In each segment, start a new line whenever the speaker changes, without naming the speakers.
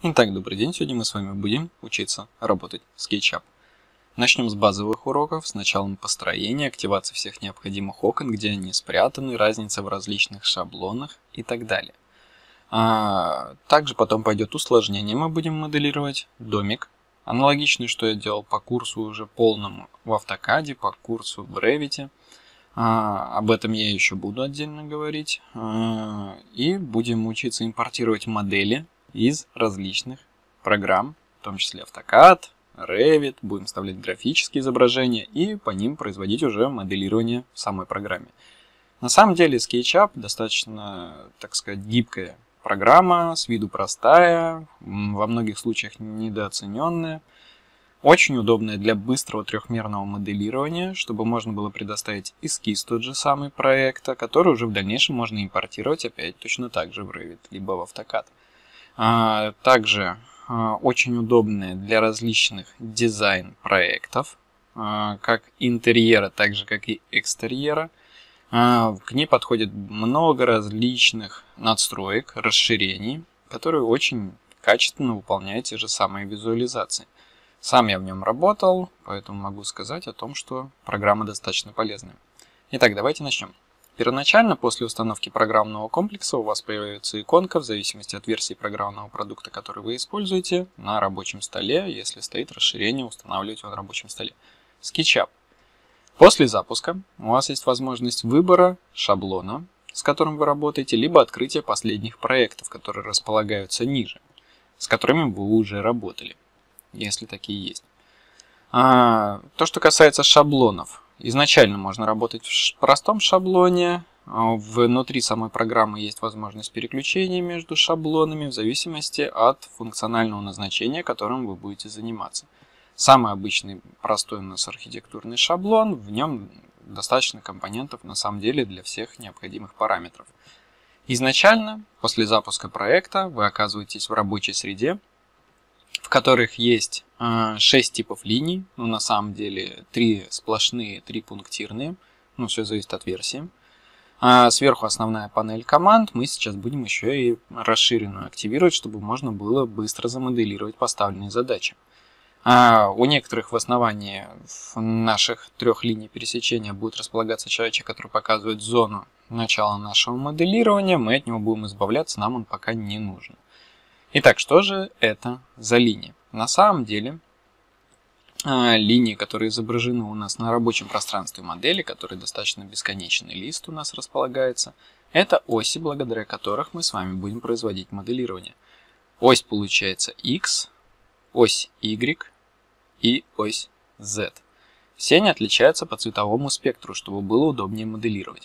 Итак, добрый день. Сегодня мы с вами будем учиться работать в SketchUp. Начнем с базовых уроков, с началом построения, активации всех необходимых окон, где они спрятаны, разница в различных шаблонах и так далее. Также потом пойдет усложнение. Мы будем моделировать домик. Аналогично, что я делал по курсу уже полному в AutoCAD, по курсу в Revit. Об этом я еще буду отдельно говорить. И будем учиться импортировать модели из различных программ, в том числе AutoCAD, Revit, будем вставлять графические изображения и по ним производить уже моделирование в самой программе. На самом деле SketchUp достаточно, так сказать, гибкая программа, с виду простая, во многих случаях недооцененная, очень удобная для быстрого трехмерного моделирования, чтобы можно было предоставить эскиз тот же самый проекта, который уже в дальнейшем можно импортировать опять точно так же в Revit, либо в AutoCAD. Также очень удобная для различных дизайн-проектов, как интерьера, так же как и экстерьера. К ней подходит много различных надстроек, расширений, которые очень качественно выполняют те же самые визуализации. Сам я в нем работал, поэтому могу сказать о том, что программа достаточно полезная. Итак, давайте начнем. Первоначально, после установки программного комплекса, у вас появится иконка в зависимости от версии программного продукта, который вы используете, на рабочем столе, если стоит расширение, устанавливать его на рабочем столе. SketchUp. После запуска у вас есть возможность выбора шаблона, с которым вы работаете, либо открытия последних проектов, которые располагаются ниже, с которыми вы уже работали, если такие есть. То, что касается шаблонов. Изначально можно работать в простом шаблоне. Внутри самой программы есть возможность переключения между шаблонами в зависимости от функционального назначения, которым вы будете заниматься. Самый обычный простой у нас архитектурный шаблон, в нем достаточно компонентов на самом деле для всех необходимых параметров. Изначально, после запуска проекта, вы оказываетесь в рабочей среде, в которых есть 6 типов линий, но на самом деле 3 сплошные, 3 пунктирные, все зависит от версии. Сверху основная панель команд, мы сейчас будем еще и расширенную активировать, чтобы можно было быстро замоделировать поставленные задачи. У некоторых в основании наших 3 линий пересечения будет располагаться человечек, который показывает зону начала нашего моделирования, мы от него будем избавляться, нам он пока не нужен. Итак, что же это за линии? На самом деле, линии, которые изображены у нас на рабочем пространстве модели, который достаточно бесконечный лист у нас располагается, это оси, благодаря которых мы с вами будем производить моделирование. Ось получается X, ось Y и ось Z. Все они отличаются по цветовому спектру, чтобы было удобнее моделировать.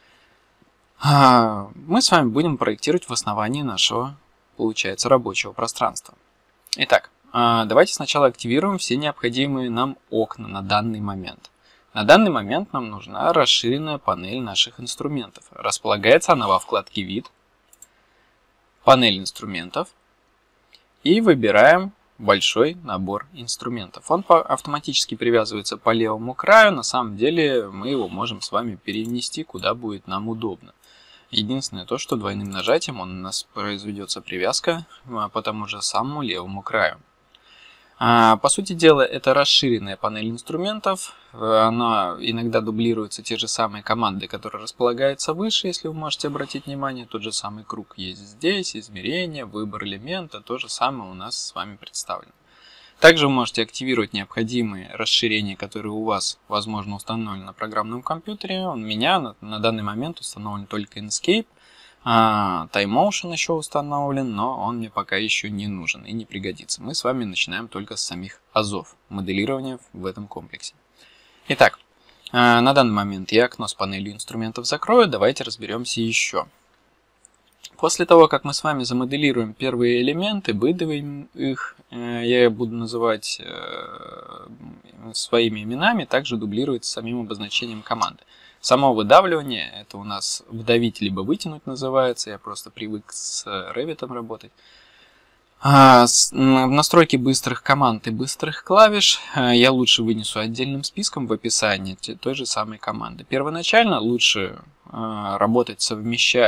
Мы с вами будем проектировать в основании нашего, получается, рабочего пространства. Итак, давайте сначала активируем все необходимые нам окна на данный момент. На данный момент нам нужна расширенная панель наших инструментов. Располагается она во вкладке «Вид», «Панель инструментов» и выбираем большой набор инструментов. Он автоматически привязывается по левому краю, на самом деле мы его можем с вами перенести куда будет нам удобно. Единственное то, что двойным нажатием у нас произведется привязка по тому же самому левому краю. По сути дела, это расширенная панель инструментов. Она иногда дублируется те же самые команды, которые располагаются выше, если вы можете обратить внимание. Тот же самый круг есть здесь, измерение, выбор элемента, то же самое у нас с вами представлено. Также вы можете активировать необходимые расширения, которые у вас, возможно, установлены на программном компьютере. У меня на данный момент установлен только Inkscape. TimeMotion еще установлен, но он мне пока еще не нужен и не пригодится. Мы с вами начинаем только с самих азов моделирования в этом комплексе. Итак, на данный момент я окно с панелью инструментов закрою. Давайте разберемся еще. После того, как мы с вами замоделируем первые элементы, выдавим их, я буду называть своими именами, также дублируется самим обозначением команды. Само выдавливание, это у нас вдавить либо вытянуть называется, я просто привык с Revit работать. В настройке быстрых команд и быстрых клавиш я лучше вынесу отдельным списком в описании той же самой команды. Первоначально лучше работать, совмещая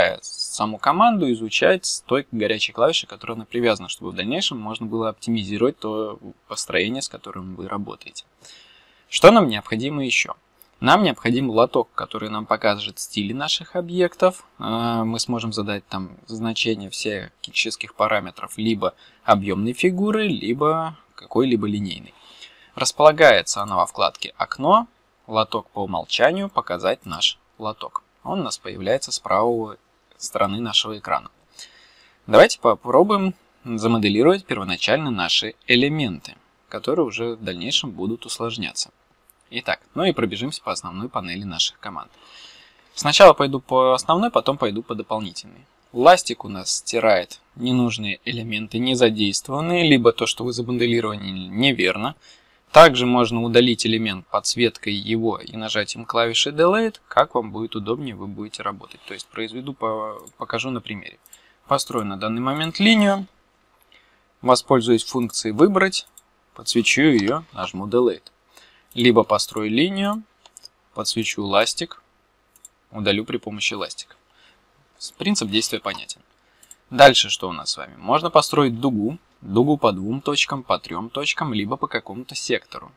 саму команду, изучать с той горячей клавишей, к которой она привязана, чтобы в дальнейшем можно было оптимизировать то построение, с которым вы работаете. Что нам необходимо еще? Нам необходим лоток, который нам покажет стили наших объектов. Мы сможем задать там значение всех физических параметров либо объемной фигуры, либо какой-либо линейной. Располагается она во вкладке «Окно», «Лоток по умолчанию», «Показать наш лоток». Он у нас появляется с правой стороны нашего экрана. Давайте попробуем замоделировать первоначально наши элементы, которые уже в дальнейшем будут усложняться. Итак, ну и пробежимся по основной панели наших команд. Сначала пойду по основной, потом пойду по дополнительной. Ластик у нас стирает ненужные элементы, не задействованные, либо то, что вы замоделировали неверно. Также можно удалить элемент подсветкой его и нажатием клавиши Delete, как вам будет удобнее, вы будете работать. То есть покажу на примере. Построю на данный момент линию, воспользуюсь функцией «Выбрать», подсвечу ее, нажму Delete. Либо построю линию, подсвечу ластик, удалю при помощи ластика. Принцип действия понятен. Дальше что у нас с вами? Можно построить дугу по 2 точкам, по 3 точкам, либо по какому-то сектору.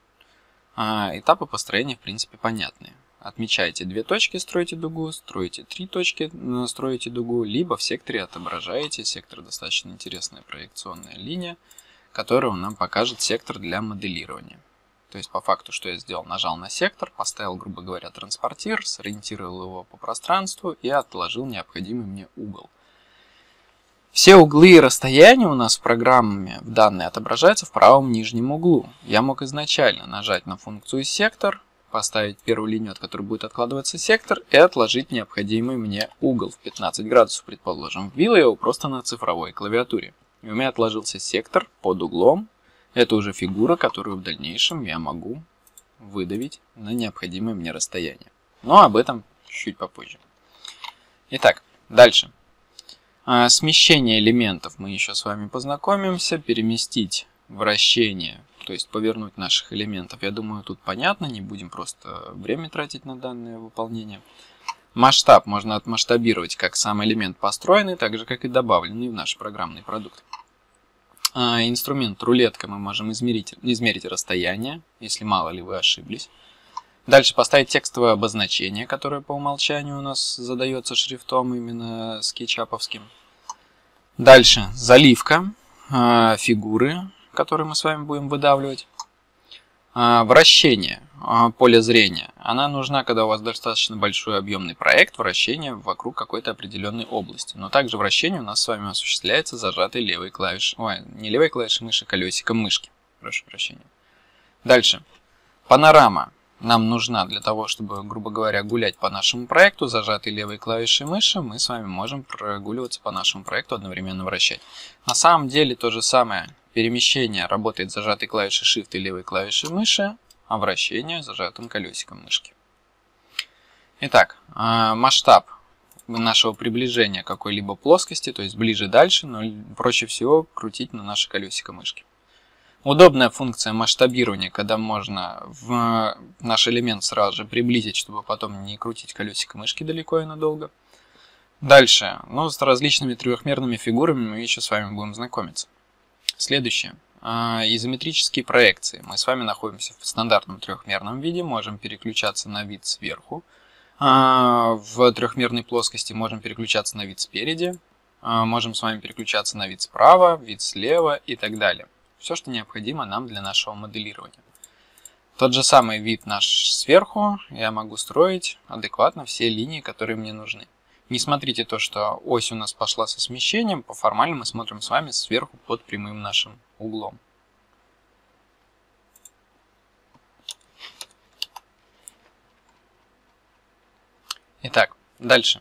Этапы построения в принципе понятны. Отмечаете 2 точки, строите дугу, строите 3 точки, строите дугу, либо в секторе отображаете. Сектор достаточно интересная проекционная линия, которая нам покажет сектор для моделирования. То есть по факту, что я сделал, нажал на сектор, поставил, грубо говоря, транспортир, сориентировал его по пространству и отложил необходимый мне угол. Все углы и расстояния у нас в программе в данной отображаются в правом нижнем углу. Я мог изначально нажать на функцию сектор, поставить первую линию, от которой будет откладываться сектор, и отложить необходимый мне угол в 15 градусов, предположим. Вбил я его просто на цифровой клавиатуре. И у меня отложился сектор под углом. Это уже фигура, которую в дальнейшем я могу выдавить на необходимое мне расстояние. Но об этом чуть попозже. Итак, дальше. Смещение элементов мы еще с вами познакомимся. Переместить вращение, то есть повернуть наших элементов. Я думаю, тут понятно, не будем просто время тратить на данное выполнение. Масштаб можно отмасштабировать как сам элемент построенный, так же как и добавленный в наш программный продукт. Инструмент рулетка мы можем измерить расстояние, если мало ли вы ошиблись. Дальше поставить текстовое обозначение, которое по умолчанию у нас задается шрифтом именно скетчаповским. Дальше заливка фигуры, которую мы с вами будем выдавливать. Вращение поля зрения. Она нужна, когда у вас достаточно большой объемный проект, вращение вокруг какой-то определенной области. Но также вращение у нас с вами осуществляется зажатой левой клавишей, не левой клавишей мыши, колесиком мышки. Прошу прощения. Дальше. Панорама нам нужна для того, чтобы, грубо говоря, гулять по нашему проекту. Зажатой левой клавишей мыши мы с вами можем прогуливаться по нашему проекту, одновременно вращать. На самом деле то же самое. Перемещение работает зажатой клавишей Shift и левой клавишей мыши, а вращение зажатым колесиком мышки. Итак, масштаб нашего приближения к какой-либо плоскости, то есть ближе-дальше, но проще всего крутить на наше колесико мышки. Удобная функция масштабирования, когда можно наш элемент сразу же приблизить, чтобы потом не крутить колесико мышки далеко и надолго. Дальше, с различными трехмерными фигурами мы еще с вами будем знакомиться. Следующее. Изометрические проекции. Мы с вами находимся в стандартном трехмерном виде, можем переключаться на вид сверху. В трехмерной плоскости можем переключаться на вид спереди. Можем с вами переключаться на вид справа, вид слева и так далее. Все, что необходимо нам для нашего моделирования. Тот же самый вид наш сверху я могу строить адекватно все линии, которые мне нужны. Не смотрите то, что ось у нас пошла со смещением, по формально мы смотрим с вами сверху под прямым нашим углом. Итак, дальше.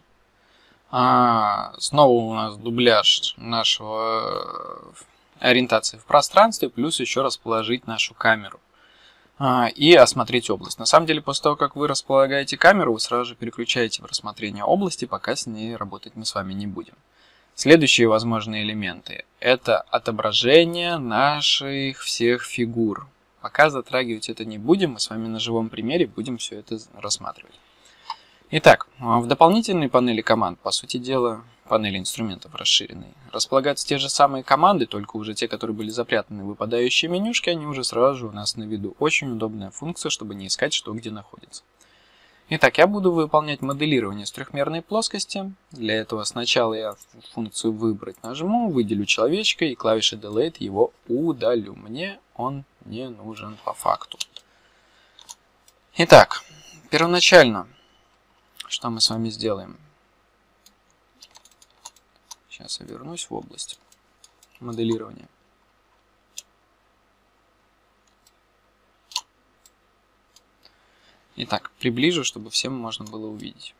Снова у нас дубляж нашего ориентации в пространстве, плюс еще расположить нашу камеру. И осмотреть область. На самом деле, после того, как вы располагаете камеру, вы сразу же переключаете в рассмотрение области, пока с ней работать мы с вами не будем. Следующие возможные элементы – это отображение наших всех фигур. Пока затрагивать это не будем, мы с вами на живом примере будем все это рассматривать. Итак, в дополнительной панели команд, по сути дела, панели инструментов расширенной, располагаются те же самые команды, только уже те, которые были запрятаны в выпадающие менюшки, они уже сразу же у нас на виду. Очень удобная функция, чтобы не искать, что где находится. Итак, я буду выполнять моделирование с трехмерной плоскости. Для этого сначала я функцию «Выбрать» нажму, выделю человечка и клавишей Delete его удалю. Мне он не нужен по факту. Итак, первоначально, что мы с вами сделаем? Сейчас я вернусь в область моделирования. Итак, приближу, чтобы всем можно было увидеть.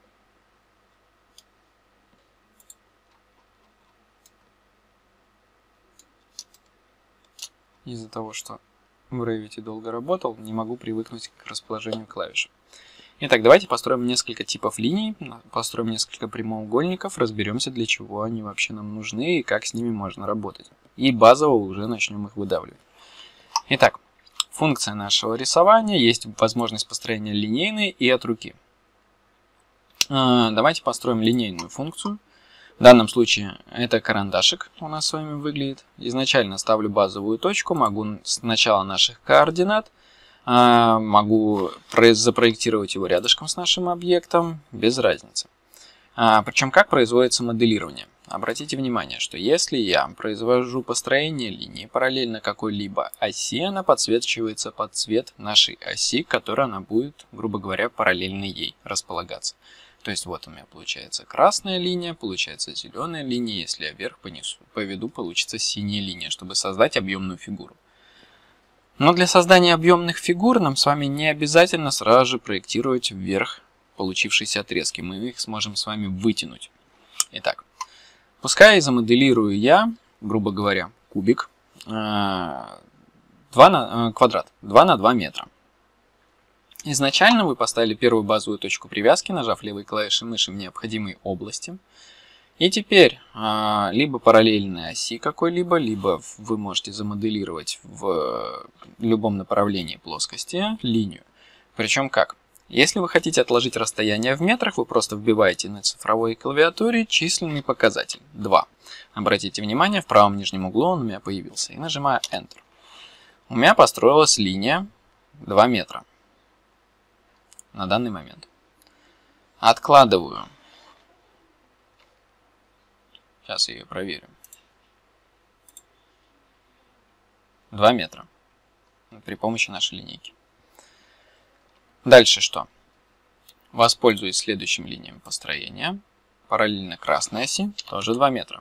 Из-за того, что в Revit долго работал, не могу привыкнуть к расположению клавиш. Итак, давайте построим несколько типов линий, построим несколько прямоугольников, разберемся, для чего они вообще нам нужны и как с ними можно работать. И базово уже начнем их выдавливать. Итак, функция нашего рисования, есть возможность построения линейной и от руки. Давайте построим линейную функцию. В данном случае это карандашик у нас с вами выглядит. Изначально ставлю базовую точку, могу с начала наших координат, могу запроектировать его рядышком с нашим объектом, без разницы. Причем как производится моделирование? Обратите внимание, что если я произвожу построение линии параллельно какой-либо оси, она подсвечивается под цвет нашей оси, которая она будет, грубо говоря, параллельно ей располагаться. То есть вот у меня получается красная линия, получается зеленая линия, если я вверх поведу, получится синяя линия, чтобы создать объемную фигуру. Но для создания объемных фигур нам с вами не обязательно сразу же проектировать вверх получившиеся отрезки. Мы их сможем с вами вытянуть. Итак, пускай замоделирую я, грубо говоря, кубик, квадрат 2 на 2 метра. Изначально вы поставили первую базовую точку привязки, нажав левой клавишей мыши в необходимой области. И теперь либо параллельной оси какой-либо, либо вы можете замоделировать в любом направлении плоскости линию. Причем как? Если вы хотите отложить расстояние в метрах, вы просто вбиваете на цифровой клавиатуре численный показатель 2. Обратите внимание, в правом нижнем углу он у меня появился. И нажимаю Enter. У меня построилась линия 2 метра на данный момент. Откладываю. Сейчас я ее проверю. 2 метра. При помощи нашей линейки. Дальше что? Воспользуюсь следующим линией построения. Параллельно красной оси. Тоже 2 метра.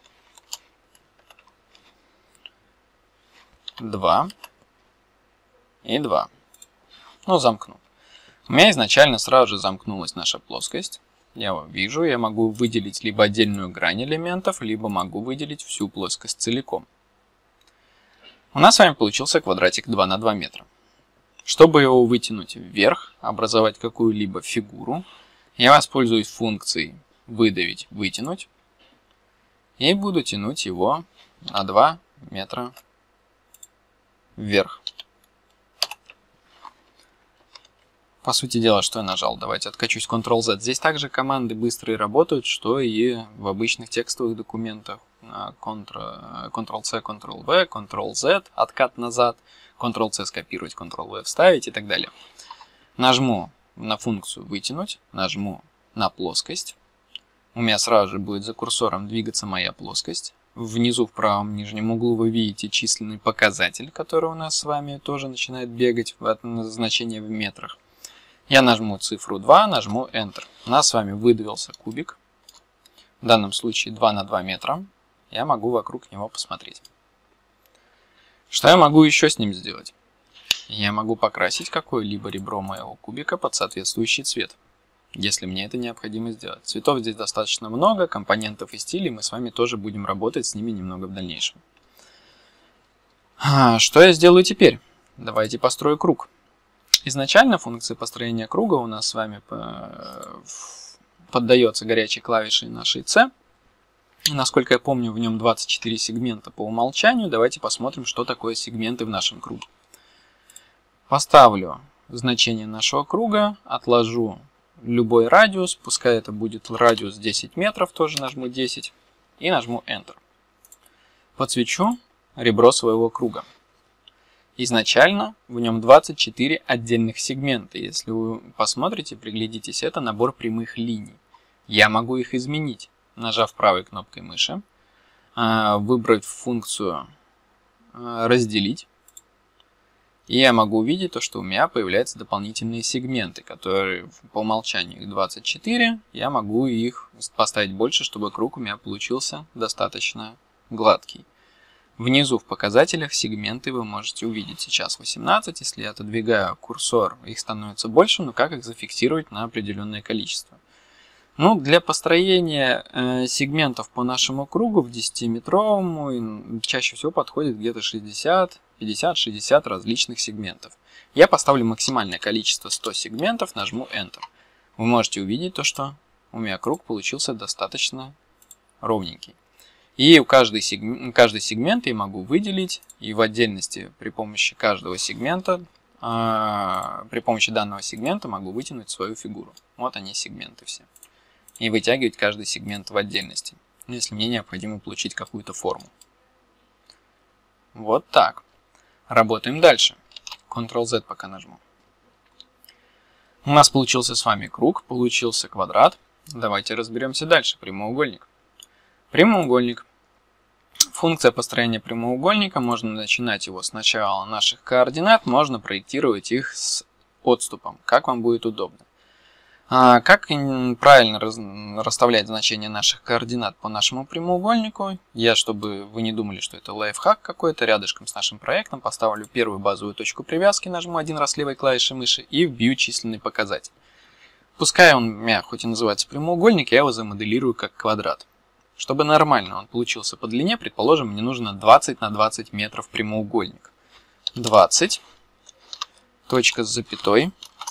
2. И 2. Ну, замкну. У меня изначально сразу же замкнулась наша плоскость. Я его вижу, я могу выделить либо отдельную грань элементов, либо могу выделить всю плоскость целиком. У нас с вами получился квадратик 2 на 2 метра. Чтобы его вытянуть вверх, образовать какую-либо фигуру, я воспользуюсь функцией выдавить, вытянуть. И буду тянуть его на 2 метра вверх. По сути дела, что я нажал? Давайте откачусь Ctrl-Z. Здесь также команды быстрые работают, что и в обычных текстовых документах. Ctrl-C, Ctrl-V, Ctrl-Z, откат назад, Ctrl-C скопировать, Ctrl-V вставить и так далее. Нажму на функцию «Вытянуть», нажму на плоскость. У меня сразу же будет за курсором двигаться моя плоскость. Внизу в правом нижнем углу вы видите численный показатель, который у нас с вами тоже начинает бегать в значение в метрах. Я нажму цифру 2, нажму Enter. У нас с вами выдавился кубик. В данном случае 2 на 2 метра. Я могу вокруг него посмотреть. Что я могу еще с ним сделать? Я могу покрасить какое-либо ребро моего кубика под соответствующий цвет, если мне это необходимо сделать. Цветов здесь достаточно много, компонентов и стилей. Мы с вами тоже будем работать с ними немного в дальнейшем. Что я сделаю теперь? Давайте построю круг. Изначально функция построения круга у нас с вами поддается горячей клавишей нашей C. Насколько я помню, в нем 24 сегмента по умолчанию. Давайте посмотрим, что такое сегменты в нашем круге. Поставлю значение нашего круга, отложу любой радиус, пускай это будет радиус 10 метров, тоже нажму 10 и нажму Enter. Подсвечу ребро своего круга. Изначально в нем 24 отдельных сегмента. Если вы посмотрите, приглядитесь, это набор прямых линий. Я могу их изменить, нажав правой кнопкой мыши, выбрать функцию «Разделить». И я могу увидеть то, что у меня появляются дополнительные сегменты, которые по умолчанию их 24. Я могу их поставить больше, чтобы круг у меня получился достаточно гладкий. Внизу в показателях сегменты вы можете увидеть сейчас 18. Если я отодвигаю курсор, их становится больше, но как их зафиксировать на определенное количество? Ну, для построения сегментов по нашему кругу в 10-метровому чаще всего подходит где-то 60, 50, 60 различных сегментов. Я поставлю максимальное количество 100 сегментов, нажму Enter. Вы можете увидеть то, что у меня круг получился достаточно ровненький. И каждый сегмент я могу выделить, и в отдельности при помощи каждого сегмента, при помощи данного сегмента могу вытянуть свою фигуру. Вот они сегменты все. И вытягивать каждый сегмент в отдельности, если мне необходимо получить какую-то форму. Вот так. Работаем дальше. Ctrl-Z пока нажму. У нас получился с вами круг, получился квадрат. Давайте разберемся дальше. Прямоугольник. Прямоугольник. Функция построения прямоугольника. Можно начинать его с начала наших координат, можно проектировать их с отступом, как вам будет удобно. Как правильно расставлять значения наших координат по нашему прямоугольнику? Я, чтобы вы не думали, что это лайфхак какой-то, рядышком с нашим проектом поставлю первую базовую точку привязки, нажму один раз левой клавишей мыши и вбью численный показатель. Пускай он у меня хоть и называется прямоугольник, я его замоделирую как квадрат. Чтобы нормально он получился по длине, предположим, мне нужно 20 на 20 метров прямоугольник. 20, точка с запятой,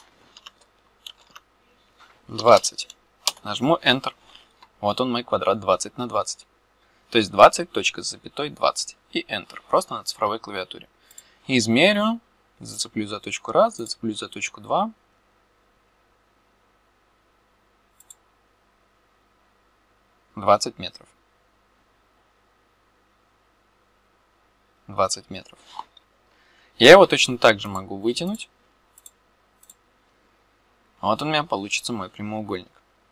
20. Нажму Enter. Вот он мой квадрат 20 на 20. То есть 20, точка с запятой, 20. И Enter. Просто на цифровой клавиатуре. Измерю. Зацеплю за точку 1, зацеплю за точку 2. «20 метров». 20 метров. Я его точно так же могу вытянуть. Вот у меня получится мой прямоугольник.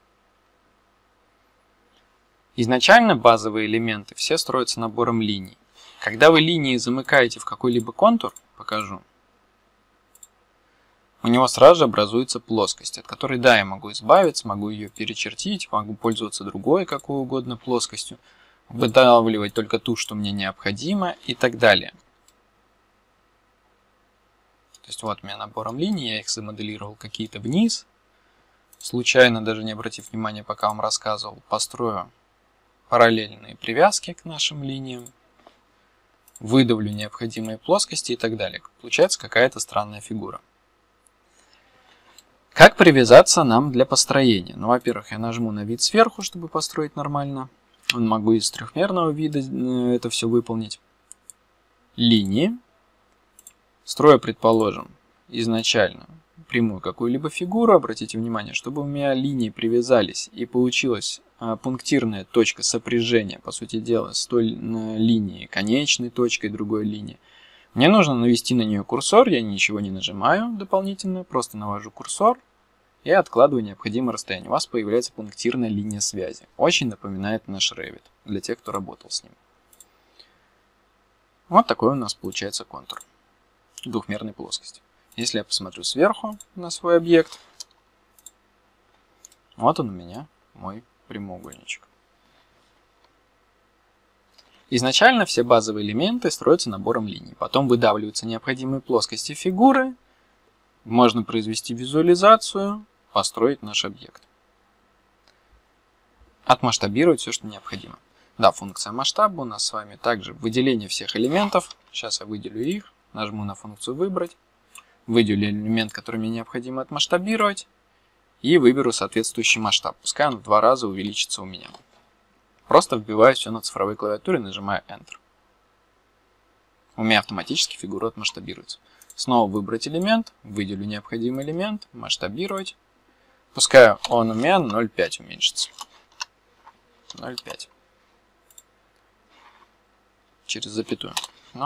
Изначально базовые элементы все строятся набором линий. Когда вы линии замыкаете в какой-либо контур, покажу, у него сразу же образуется плоскость, от которой, да, я могу избавиться, могу ее перечертить, могу пользоваться другой какой угодно плоскостью, выдавливать только ту, что мне необходимо и так далее. То есть вот у меня набором линий, я их замоделировал какие-то вниз. Случайно, даже не обратив внимания, пока вам рассказывал, построю параллельные привязки к нашим линиям. Выдавлю необходимые плоскости и так далее. Получается какая-то странная фигура. Как привязаться нам для построения? Ну, во-первых, я нажму на вид сверху, чтобы построить нормально. Могу из трехмерного вида это все выполнить. Линии. Строю, предположим, изначально прямую какую-либо фигуру. Обратите внимание, чтобы у меня линии привязались и получилась пунктирная точка сопряжения, по сути дела, с той линией, конечной точкой другой линии. Мне нужно навести на нее курсор, я ничего не нажимаю дополнительно, просто навожу курсор и откладываю необходимое расстояние. У вас появляется пунктирная линия связи. Очень напоминает наш Revit, для тех, кто работал с ним. Вот такой у нас получается контур двухмерной плоскости. Если я посмотрю сверху на свой объект, вот он у меня, мой прямоугольничек. Изначально все базовые элементы строятся набором линий. Потом выдавливаются необходимые плоскости фигуры. Можно произвести визуализацию, построить наш объект. Отмасштабировать все, что необходимо. Да, функция масштаба у нас с вами также выделение всех элементов. Сейчас я выделю их. Нажму на функцию «Выбрать». Выделю элемент, который мне необходимо отмасштабировать. И выберу соответствующий масштаб. Пускай он в 2 раза увеличится у меня. Просто вбиваю все на цифровой клавиатуре, нажимаю Enter. У меня автоматически фигура отмасштабируется. Снова выбрать элемент, выделю необходимый элемент, масштабировать. Пускай он у меня 0,5 уменьшится. 0,5. Через запятую.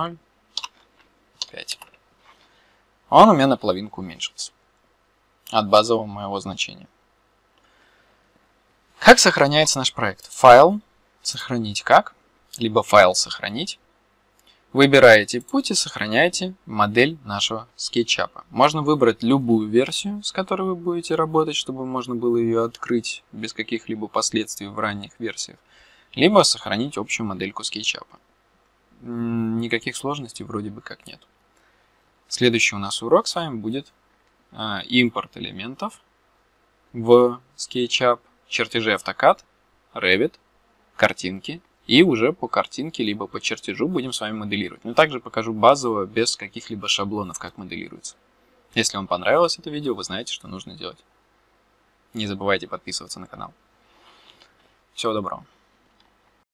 0,5. Он у меня на половинку уменьшился. От базового моего значения. Как сохраняется наш проект? Файл. Сохранить как? Либо файл сохранить. Выбираете путь и сохраняете модель нашего скетчапа. Можно выбрать любую версию, с которой вы будете работать, чтобы можно было ее открыть без каких-либо последствий в ранних версиях. Либо сохранить общую модельку скетчапа. Никаких сложностей вроде бы как нет. Следующий у нас урок с вами будет импорт элементов в SketchUp, чертежи AutoCAD, Revit, картинки. И уже по картинке, либо по чертежу будем с вами моделировать. Но также покажу базово, без каких-либо шаблонов, как моделируется. Если вам понравилось это видео, вы знаете, что нужно делать. Не забывайте подписываться на канал. Всего доброго.